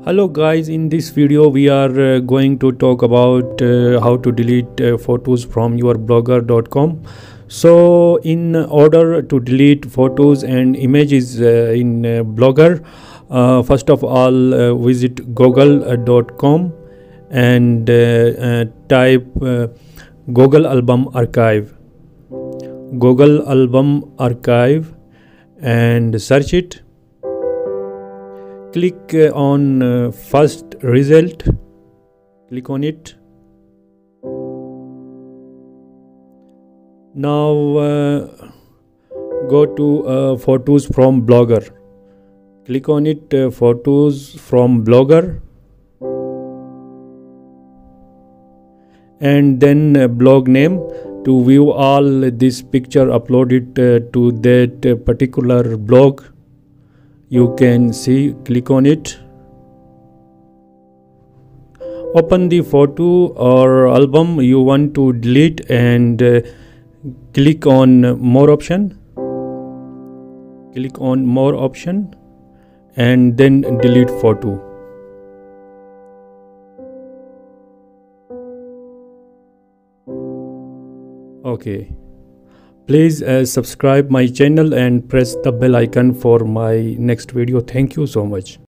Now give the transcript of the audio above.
Hello guys, in this video we are going to talk about how to delete photos from your blogger.com. So in order to delete photos and images in Blogger, first of all visit google.com and type Google Album Archive. Google Album Archive and search it. Click on first result, click on it. Now go to photos from Blogger, click on it, photos from Blogger, and then blog name. To view all this picture uploaded to that particular blog, you can see, click on it. Open the photo or album you want to delete and click on more option. Click on more option and then delete photo. Okay. Please subscribe my channel and press the bell icon for my next video. Thank you so much.